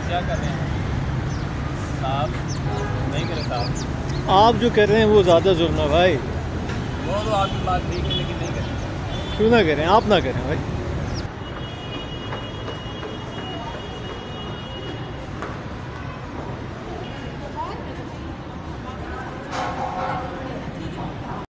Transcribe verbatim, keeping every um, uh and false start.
क्या कर रहे हैं साहब? नहीं करें साहब, आप जो कर रहे हैं वो ज़्यादा जुर्म है भाई। वो तो आपकी बात ठीक है लेकिन नहीं करें। क्यों ना करें, आप ना करें भाई।